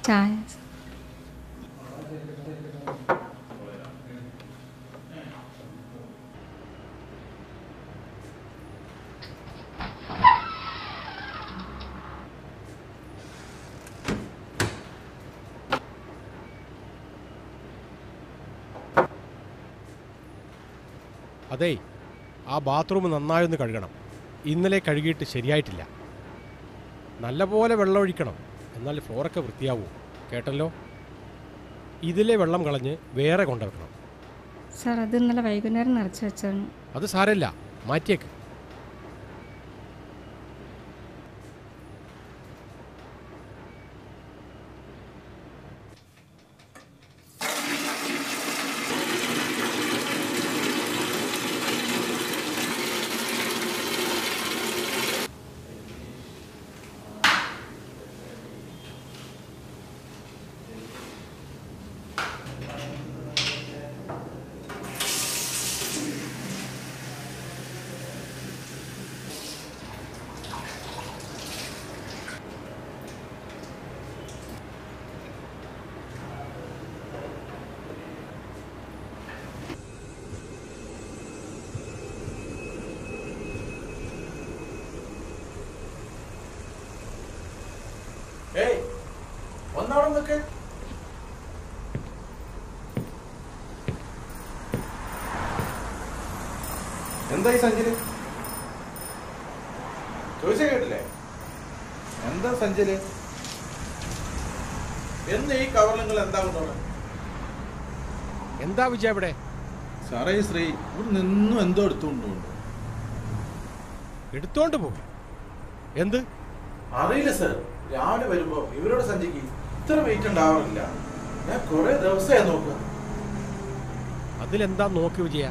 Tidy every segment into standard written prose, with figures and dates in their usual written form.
ചായ. അതേ, ആ ബാത്റൂം നന്നായൊന്ന് കഴുകണം. ഇന്നലെ കഴുകിയിട്ട് ശരിയായിട്ടില്ല. നല്ലപോലെ വെള്ളം ഒഴിക്കണം, എന്നാൽ ഫ്ലോറൊക്കെ വൃത്തിയാവൂ. കേട്ടല്ലോ? ഇതിലെ വെള്ളം കളഞ്ഞ് വേറെ കൊണ്ടുവെക്കണം. സാർ, അത് ഇന്നലെ വൈകുന്നേരം നിറച്ച് വെച്ചാണ്. അത് സാരമില്ല, മാറ്റിയേക്ക്. എന്തായി സഞ്ജല്? ചോദിച്ച കേട്ടില്ലേ? എന്താ സഞ്ജല്? എന്ന് ഈ കവറിൽ നിങ്ങൾ എന്താ കൊണ്ടോണേ? എന്താ വിജയ ഇവിടെ? സാറേ, ശ്രീ ഇവിടെ നിന്നും എന്തോ എടുത്തോണ്ട് പോകും. എന്ത് അറിയില്ല സർ. രാവിലെ വരുമ്പോ ഇവരോട് സഞ്ജയ്ക്ക് ഇത്ര വെയിറ്റ് ഉണ്ടാവാറില്ല. ഞാൻ കുറെ ദിവസമായി നോക്കുക. അതിലെന്താ നോക്കി വിജയ?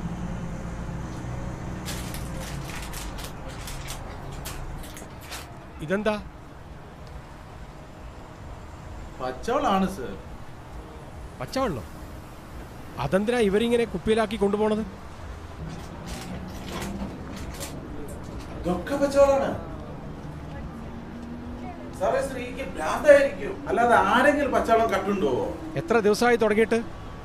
ഇതെന്താ? പച്ചവെള്ളമാണ് സർ. പച്ചവെള്ളം? അതെന്തിനാ ഇവരിങ്ങനെ കുപ്പിയിലാക്കി കൊണ്ടുപോണത്? ഇതൊക്കെ പച്ചവെള്ളമാണ് സാറേ. സ്ത്രീക്ക് ഭ്രാന്തായിരിക്കും, അല്ലാതെ ആരെങ്കിലും പച്ചവെള്ളം കട്ടുണ്ടോ? എത്ര ദിവസമായി തുടങ്ങിയിട്ട്?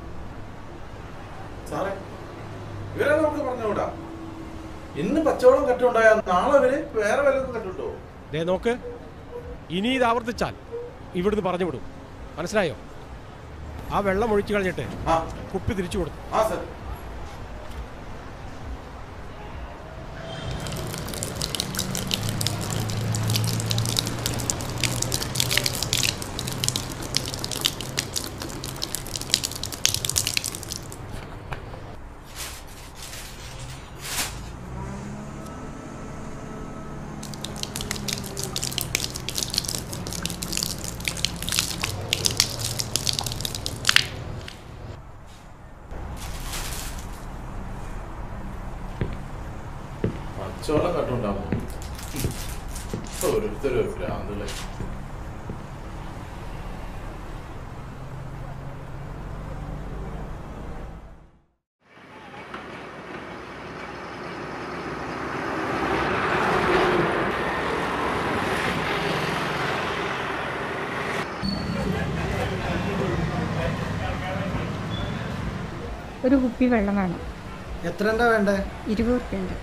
സാറേ, ഇവരെ നമുക്ക് പറഞ്ഞുകൂടാ. ഇന്ന് പച്ചവെള്ളം കട്ടുണ്ടായാൽ നാളെ ഇവര് വേറെ വല്ലതും കട്ടുണ്ടോ? ദേ നോക്ക്, ഇനി ഇത് ആവർത്തിച്ചാൽ ഇവിടുന്ന് പറഞ്ഞു വിടും. മനസ്സിലായോ? ആ വെള്ളം ഒഴിച്ചു കളഞ്ഞിട്ട് കുപ്പി തിരിച്ചു കൊടുത്തു. ആ സർ. പച്ചവെള്ളം കട്ടുണ്ടാവും. ഓരോരുത്തരും ഭ്രാന്തല്ലേ. ഒരു കുപ്പി വെള്ളം വേണം. എത്ര വേണ്ടേ? 20 റുപ്യുണ്ട്.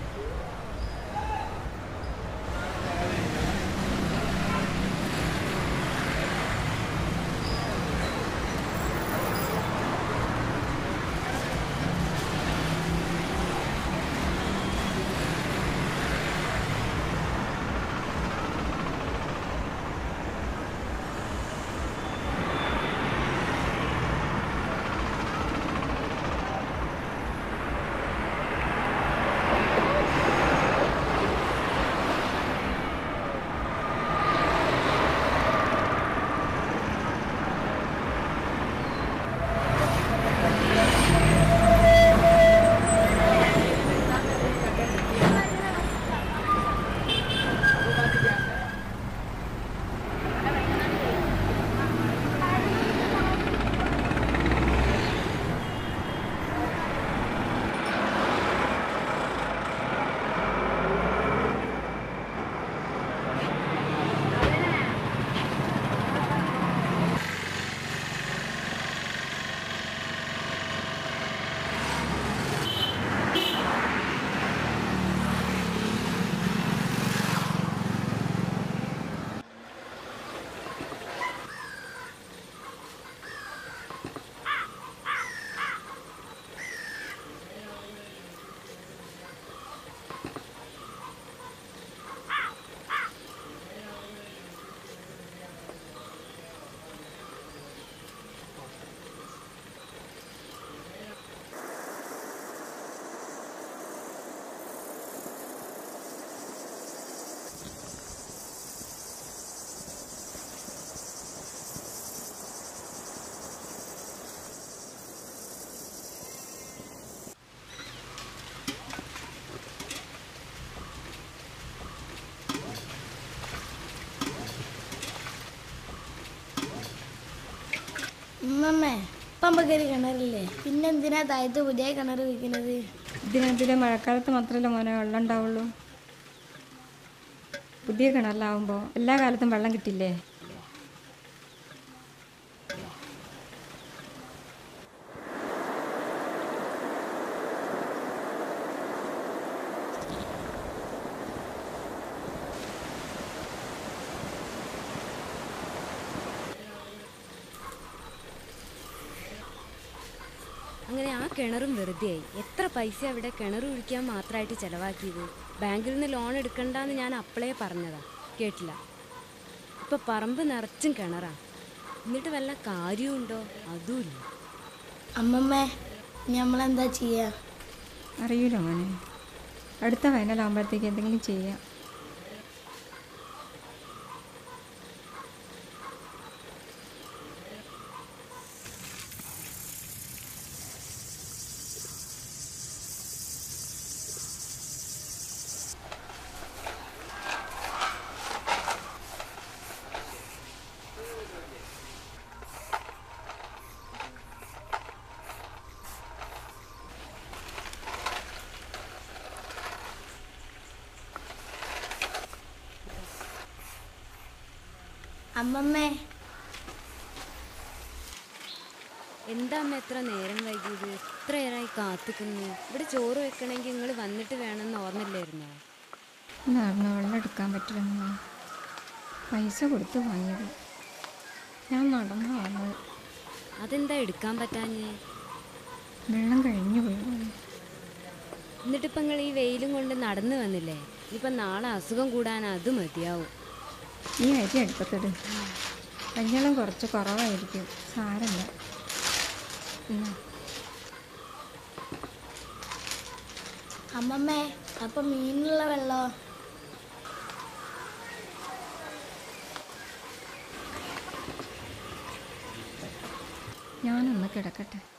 അമ്മമ്മേ പമ്പക്കരി കിണറില്ലേ, പിന്നെന്തിനാ താഴത്ത് പുതിയ കിണർ വയ്ക്കുന്നത്? ഇതിനെതിരെ മഴക്കാലത്ത് മാത്രമല്ല മോനെ വെള്ളം ഉണ്ടാവുള്ളൂ. പുതിയ കിണറിലാവുമ്പോൾ എല്ലാ കാലത്തും വെള്ളം കിട്ടില്ലേ? അങ്ങനെ ആ കിണറും വെറുതെയായി. എത്ര പൈസ അവിടെ കിണർ കുഴിക്കാൻ മാത്രമായിട്ട് ചിലവാക്കിയത്. ബാങ്കിൽ നിന്ന് ലോൺ എടുക്കണ്ടെന്ന് ഞാൻ അപ്പളേ പറഞ്ഞതാ, കേട്ടില്ല. ഇപ്പം പറമ്പ് നിറച്ചും കിണറാ. എന്നിട്ട് വല്ല കാര്യമുണ്ടോ? അതുമില്ല. അമ്മമ്മേ നമ്മളെന്താ ചെയ്യാ? അറിയൂല മോനെ, അടുത്ത വേനലാകുമ്പോഴത്തേക്ക് എന്തെങ്കിലും ചെയ്യാം. അമ്മമ്മേ എന്താ അമ്മ എത്ര നേരം വൈകിയത്? എത്ര നേരമായി കാത്തിക്കുന്നു. ഇവിടെ ചോറ് വെക്കണമെങ്കിൽ നിങ്ങൾ വന്നിട്ട് വേണമെന്ന് ഓർമ്മയില്ലായിരുന്നോ? നടന്ന് വെള്ളം എടുക്കാൻ പറ്റില്ലെന്ന് പൈസ കൊടുത്ത് വാങ്ങിയത്. ഞാൻ നടന്നു വന്നത്. അതെന്താ എടുക്കാൻ പറ്റാഞ്ഞേ? വെള്ളം കഴിഞ്ഞു പോയി. എന്നിട്ടിപ്പം നിങ്ങൾ ഈ വെയിലും കൊണ്ട് നടന്നു വന്നില്ലേ? ഇപ്പം നാളെ അസുഖം കൂടാൻ അത് മതിയാവും. ഈ അരി അടുപ്പത്തിട്. കഞ്ഞളം കുറച്ച് കുറവായിരിക്കും, സാരമില്ല. അമ്മമ്മേ അപ്പൊ മീനുള്ള വെള്ളോ? ഞാനൊന്ന് കിടക്കട്ടെ.